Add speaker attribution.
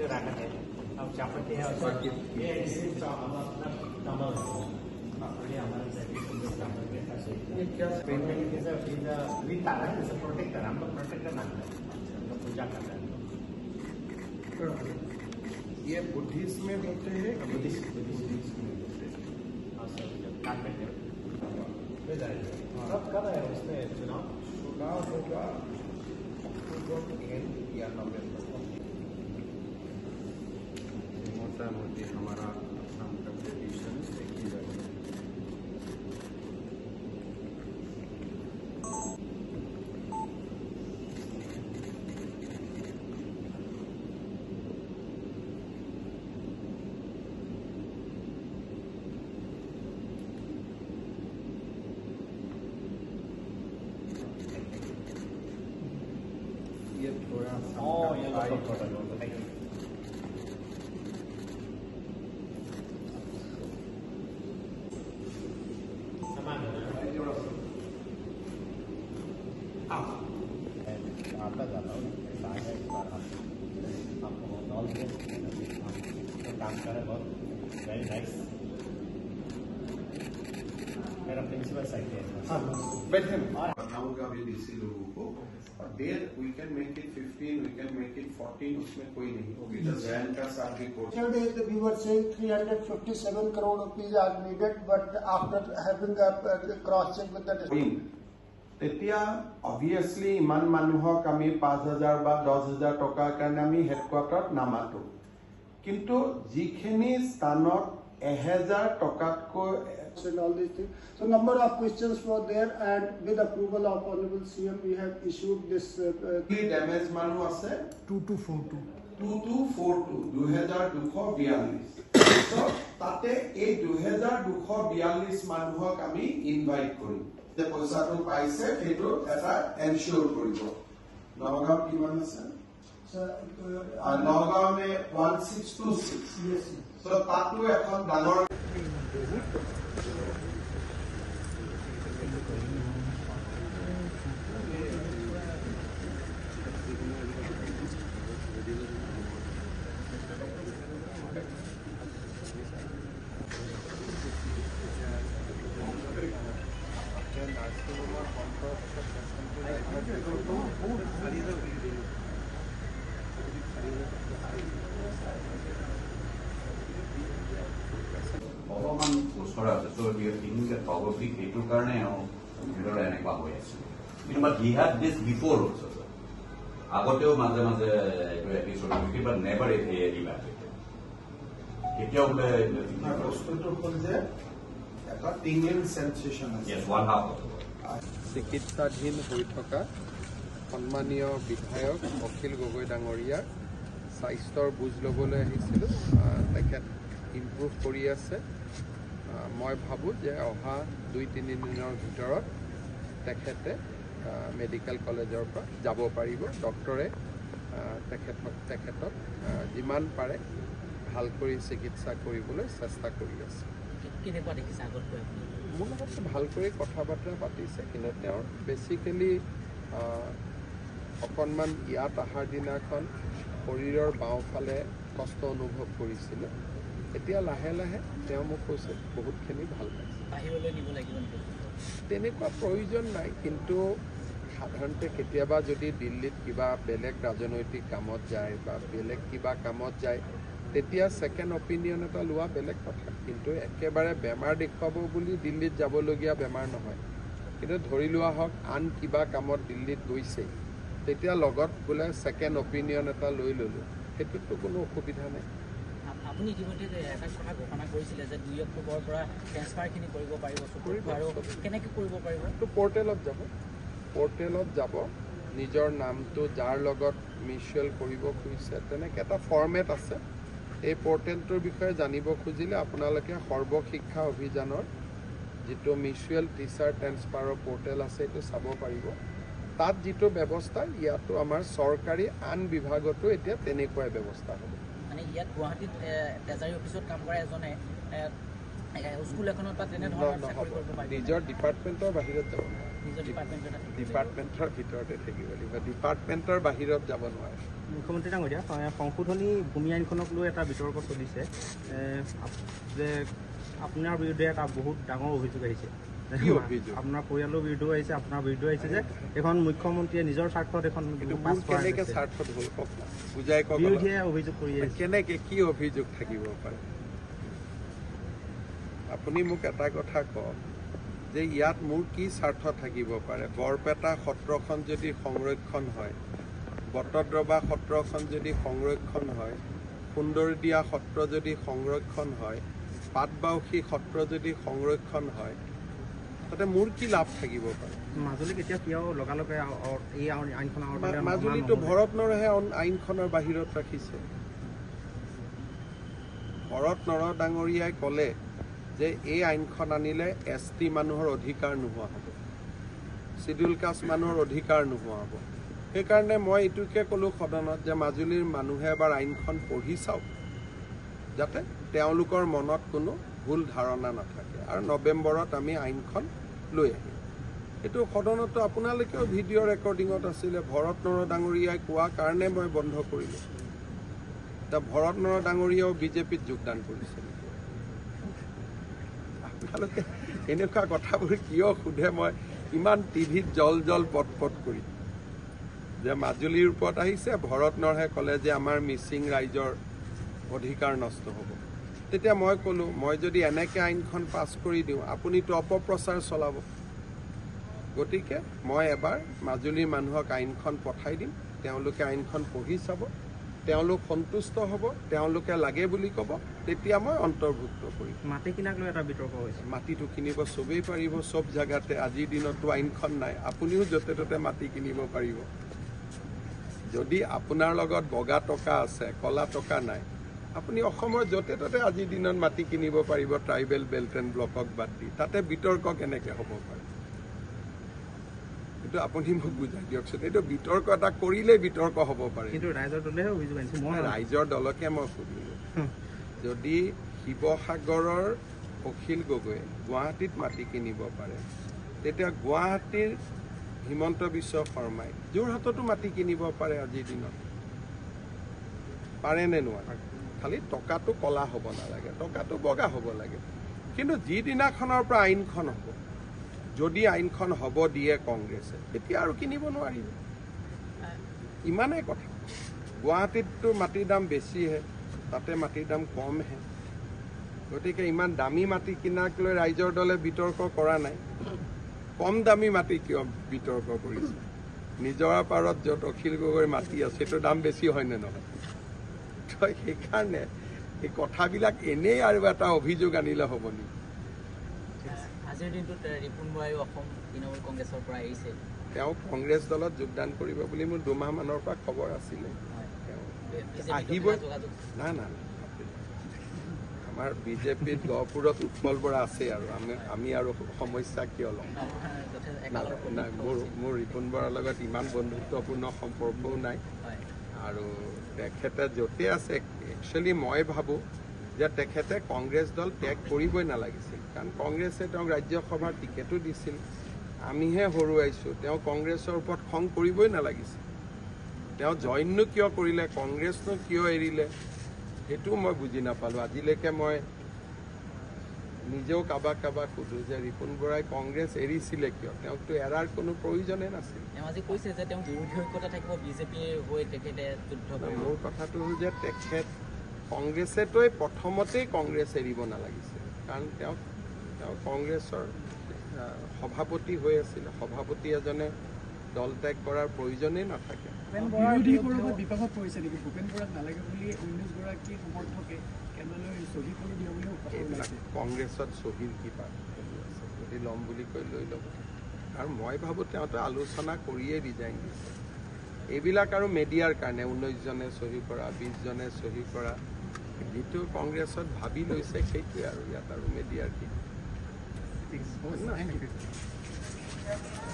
Speaker 1: रखा है अब चापत्ती है और ये इससे चावल ये हमारे सर्विस चावल के पास ये क्या पेमेंट के साथ सीधा रीता है जैसे प्रोटेक्टर हम लोग प्रोटेक्टर मानते हैं हम लोग पूजा करते हैं
Speaker 2: ये बुद्धिस्ट में होते हैं
Speaker 1: बुद्धिस्ट में होते हैं हाँ सर कारपेट कब है उसमें चुनाव
Speaker 2: होगा अक्टूबर या नवंबर मोटा मोटी हमारा असम का ट्रेडिशन एक ही जगह ये थोड़ा
Speaker 1: ये सामान आता जाता हूँ आपको नॉलेज काम कर रहे बहुत वेरी नाइस मेरा प्रिंसिपल साइड है
Speaker 2: बनाऊं का भी डीसी लोगों को और there we can make it 15 we can make it 14 उसमें कोई नहीं होगी तो जैन का साथ भी
Speaker 3: Yesterday we were saying 357 crore rupees are needed, but after having a cross check with the
Speaker 2: তেতিয়া অবভিয়াছলি ইমান মানুহক আমি 5,000 বা 10,000 টকাৰ কাৰণে আমি হেডকোৱাৰ্টাৰত নামাতো কিন্তু যিখিনি স্থানত 1,000 টকাতকৈ
Speaker 3: and all these things. So number of questions were there, and with approval of Honorable CM, we have issued this.
Speaker 2: damage manu ase 2242 so tate ei 2242 manuhok ami invite korim je paisa to paise eto eta ensure koribo Nagaon kiman ase
Speaker 3: Sir,
Speaker 2: Nagaon me 1626
Speaker 3: yes.
Speaker 2: so tatu ekhon dangor
Speaker 4: So we are thinking that probably Ketu Karne or but he had this before also. Agoteo Maze episode, but never evaluated.
Speaker 2: tingling sensation
Speaker 4: Yes, one half of the
Speaker 5: চিকিৎসাধীন হৈ থকা সন্মানীয় বিধায়ক অখিল গগৈ ডাঙৰীয়াৰ স্বাস্থ্যৰ বুজ ল'বলৈ আহিছিলোঁ তেখেত ইম্প্ৰুভ কৰি আছে মই ভাবোঁ যে অহা 2-3 দিনৰ ভিতৰত তেখেতে মেডিকেল কলেজৰ পৰা যাব পাৰিব ডক্টৰে তেখেতক যিমান পাৰে ভাল কৰি চিকিৎসা কৰিবলৈ চেষ্টা কৰি আছে
Speaker 6: কেনেকুৱা দেখিছে আগতকৈ
Speaker 5: মোৰ লগত ভাল কৰি কথা বাৰ্তা পাতিছে কিন্তু তেওঁৰ বেছিকেলি অকণমান ইয়াত অহাৰ দিনাখন শৰীৰৰ বাওঁফালে কষ্ট অনুভৱ কৰিছিলে এতিয়া লাহে লাহে তেওঁ মোক কৈছে বহুতখিনি ভাল পাইছে
Speaker 6: বাহিৰলৈ নিব লাগিব নেকি
Speaker 5: তেনেকুৱা প্ৰয়োজন নাই কিন্তু সাধাৰণতে কেতিয়াবা যদি দিল্লীত কিবা বেলেগ ৰাজনৈতিক কামত যায় বা বেলেগ কিবা কামত যায় তেতিয়া সেকেন্ড অপিনিয়ন এটা লোৱা বেলেগ কথা কিন্তু একেবাৰে বেমাৰ দেখুৱাব বুলি দিল্লীত যাবলগীয়া বেমাৰ নহয় কিন্তু ধৰি লোৱা হওক আন কিবা কামত দিল্লীত গৈছে তেতিয়া লগত বোলে সেকেন্ড অপিনিয়ন এটা লৈ ল'লো সেইটোতো কোনো অসুবিধা নাই
Speaker 6: আপুনি ইতিমধ্যে এটা কথা ঘোষণা কৰিছিলে যে 2 অক্টোবৰৰ পৰা ট্ৰেন্সফাৰখিনি কৰিব পাৰিব আৰু কেনেকৈ কৰিব পাৰিব
Speaker 5: তো পৰ্টেলত যাব নিজৰ নামটো যাৰ লগত মিউচুৱেল কৰিব খুজিছে তেনেকৈ এটা ফৰ্মেট আছে এই পৰ্টেলটোৰ বিষয়ে জানিব খুজিলে আপোনালোকে সৰ্বশিক্ষা অভিযানৰ যেটো মিউচুৱেল টিচাৰ ট্ৰেন্সফাৰৰ পৰ্টেল আছে এইটো চাব পাৰিব তাত যেটো ব্যৱস্থা ইয়াতো আমাৰ চৰকাৰী আন বিভাগতো এতিয়া তেনেকুৱাই ব্যৱস্থা হ'ব
Speaker 6: মানে ইয়াত গুৱাহাটীত ট্ৰেজাৰী অফিচত কাম কৰা এজনে স্কুল এখনত বা তেনে ধৰণৰ চাকৰি কৰিব পাৰে
Speaker 5: নিজৰ ডিপাৰ্টমেণ্টৰ বাহিৰত যাব
Speaker 6: নিজৰ
Speaker 5: ডিপাৰ্টমেণ্টৰ ভিতৰতে থাকিব লাগিব ডিপাৰ্টমেণ্টৰ বাহিৰত যাব নোৱাৰে
Speaker 7: মুখ্যমন্ত্ৰী ডাঙৰীয়া সংশোধনী ভূমি আইনখনক লৈ এটা বিতৰ্ক চলিছে যে আপোনাৰ বিৰুদ্ধে এটা বহুত ডাঙৰ অভিযোগ আহিছে আপোনাৰ পৰিয়ালৰ বিৰুদ্ধেও আহিছে আপোনাৰ বিৰুদ্ধেও আহিছে যে এখন মুখ্যমন্ত্ৰীয়ে নিজৰ স্বাৰ্থত এখন
Speaker 5: কেনেকৈ স্বাৰ্থত হ'ল কওক বুজাই কওক
Speaker 7: বিৰোধীয়ে অভিযোগ কৰি আছে
Speaker 5: কেনেকৈ কি অভিযোগ থাকিব পাৰে আপুনি মোক এটা কথা কওক যে ইয়াত মোৰ কি স্বাৰ্থ থাকিব পাৰে বৰপেটা সত্ৰখন যদি সংৰক্ষণ হয় বটদ্ৰৱা সত্ৰখন যদি সংৰক্ষণ হয় সুন্দৰদিয়া সত্ৰ যদি সংৰক্ষণ হয় পাটবাউসী সত্ৰ যদি সংৰক্ষণ হয় তাতে মোৰ কি লাভ থাকিব পাৰে
Speaker 7: মাজুলীক এতিয়া কিয় লগালগে এই আইনখনৰ
Speaker 5: মাজুলীটো ভৰত নৰহে আইনখনৰ বাহিৰত ৰাখিছে ভৰত নৰ ডাঙৰীয়াই ক'লে যে এই আইনখন আনিলে ST মানুহৰ অধিকাৰ নোহোৱা হ'ব শিডিউল কাষ্ট মানুহৰ অধিকাৰ নোহোৱা হ'ব সেইকাৰণে মই এইটোকে ক'লো সদনত যে মাজুলীৰ মানুহে এবাৰ আইনখন পঢ়ি চাওক যাতে তেওঁলোকৰ মনত কোনো ভুল ধাৰণা নাথাকে আৰু নৱেম্বৰত আমি আইনখন লৈ আহিম এইটো সদনতো আপোনালোকেও ভিডিঅ' ৰেকৰ্ডিঙত আছিলে ভৰত নৰ ডাঙৰীয়াই কোৱা কাৰণে মই বন্ধ কৰিলোঁ এতিয়া ভৰত নৰ ডাঙৰীয়াও বিজেপিত যোগদান কৰিছিল আপোনালোকে এনেকুৱা কথাবোৰ কিয় সোধে মই ইমান টিভিত জল পটপট কৰি যে মাজুলীৰ ওপৰত আহিছে ভৰত নৰহে ক'লে যে আমাৰ মিচিং ৰাইজৰ অধিকাৰ নষ্ট হ'ব তেতিয়া মই ক'লো মই যদি এনেকৈ আইনখন পাছ কৰি দিওঁ আপুনিতো অপপ্ৰচাৰ চলাব গতিকে মই এবাৰ মাজুলীৰ মানুহক আইনখন পঠাই দিম তেওঁলোকে আইনখন পঢ়ি চাব তেওঁলোক সন্তুষ্ট হ'ব তেওঁলোকে লাগে বুলি ক'ব তেতিয়া মই অন্তৰ্ভুক্ত কৰিম
Speaker 7: মাটি কিনাক লৈ এটা বিতৰ্ক হৈছে
Speaker 5: মাটিটো কিনিব চবেই পাৰিব চব জাগাতে আজিৰ দিনতো আইনখন নাই আপুনিও য'তে ত'তে মাটি কিনিব পাৰিব যদি আপোনাৰ লগত বগা টকা আছে কলা টকা নাই আপুনি অসমৰ য'তে ত'তে আজিৰ দিনত মাটি কিনিব পাৰিব ট্ৰাইবেল বেল্ট এণ্ড ব্লকক বাদ দি তাতে বিতৰ্ক কেনেকৈ হ'ব পাৰে কিন্তু আপুনি মোক বুজাই দিয়কচোন এইটো বিতৰ্ক এটা কৰিলেই বিতৰ্ক হ'ব পাৰে
Speaker 7: কিন্তু ৰাইজৰ দলেহে অভিযোগ আনিছে মই
Speaker 5: ৰাইজৰ দলকে মই সুধিলোঁ যদি শিৱসাগৰৰ অখিল গগৈয়ে গুৱাহাটীত মাটি কিনিব পাৰে তেতিয়া গুৱাহাটীৰ হিমন্ত বিশ্ব শৰ্মাই যোৰহাটতো মাটি কিনিব পাৰে আজিৰ দিনত পাৰে নে নোৱাৰে খালি টকাটো কলা হ'ব নালাগে টকাটো বগা হ'ব লাগে কিন্তু যিদিনাখনৰ পৰা আইনখন হ'ব যদি আইনখন হ'ব দিয়ে কংগ্ৰেছে তেতিয়া আৰু কিনিব নোৱাৰিব ইমানেই কথা গুৱাহাটীততো মাটিৰ দাম বেছিহে তাতে মাটিৰ দাম কমহে গতিকে ইমান দামী মাটি কিনাক লৈ ৰাইজৰ দলে বিতৰ্ক কৰা নাই কম দামী মাটি কিয় বিতৰ্ক কৰিছে নিজৰা পাৰত য'ত অখিল গগৈৰ মাটি আছে সেইটো দাম বেছি হয়নে নহয় সেইকাৰণে এই কথাবিলাক এনেই আৰু এটা অভিযোগ আনিলে হ'ব নেকি
Speaker 6: আজিৰ দিনটোত ৰিপুণ বৰাইও অসম তৃণমূল কংগ্ৰেছৰ পৰা আহিছে
Speaker 5: তেওঁ কংগ্ৰেছ দলত যোগদান কৰিব বুলি মোৰ 2 মাহমানৰ পৰা খবৰ আছিলে আহিবই না আমাৰ বিজেপিত গহপুৰত উৎপল বৰা আছে আৰু আমি আৰু সমস্যা কিয় ল'ম নাই মোৰ ৰিপুণ বৰাৰ লগত ইমান বন্ধুত্বপূৰ্ণ সম্পৰ্কও নাই আৰু তেখেতে য'তে আছে একচুৱেলি মই ভাবোঁ যে তেখেতে কংগ্ৰেছ দল ত্যাগ কৰিবই নালাগিছিল কাৰণ কংগ্ৰেছে তেওঁক ৰাজ্যসভাৰ টিকেটো দিছিল আমিহে হৰুৱাইছোঁ তেওঁ কংগ্ৰেছৰ ওপৰত খং কৰিবই নালাগিছিল তেওঁ জইননো কিয় কৰিলে কংগ্ৰেছনো কিয় এৰিলে সেইটো মই বুজি নাপালোঁ আজিলৈকে মই নিজেও কাৰোবাক সোধোঁ যে ৰিপুণ বৰাই কংগ্ৰেছ এৰিছিলে কিয় তেওঁকতো এৰাৰ কোনো প্ৰয়োজনেই নাছিল
Speaker 6: তেওঁ আজি কৈছে যে তেওঁ বিৰোধী ঐক্যতা থাকিব বিজেপিৰ হৈ তেখেতে যুদ্ধ কৰিব
Speaker 5: মোৰ কথাটো হ'ল যে তেখেত কংগ্ৰেছেটোৱে প্ৰথমতেই কংগ্ৰেছ এৰিব নালাগিছিল কাৰণ তেওঁ কংগ্ৰেছৰ সভাপতি হৈ আছিলে সভাপতি এজনে দল ত্যাগ কৰাৰ প্ৰয়োজনেই নাথাকে
Speaker 3: বিপাকত পৰিছে নেকি ভূপেন বৰাক নালাগে বুলি 19গৰাকী সমৰ্থকে কেন্দ্ৰলৈ চহী কৰি দিয়া বুলিও
Speaker 5: এইবিলাক কংগ্ৰেছত চহীৰ কি পাত যদি ল'ম বুলি কৈ লৈ ল'ব আৰু মই ভাবোঁ তেওঁতো আলোচনা কৰিয়েই ৰিজাইন দিছে এইবিলাক আৰু মিডিয়াৰ কাৰণে 19জনে চহী কৰা 20জনে চহী কৰা যিটো কংগ্ৰেছত ভাবি লৈছে সেইটোৱে আৰু ইয়াত আৰু মিডিয়াৰ কি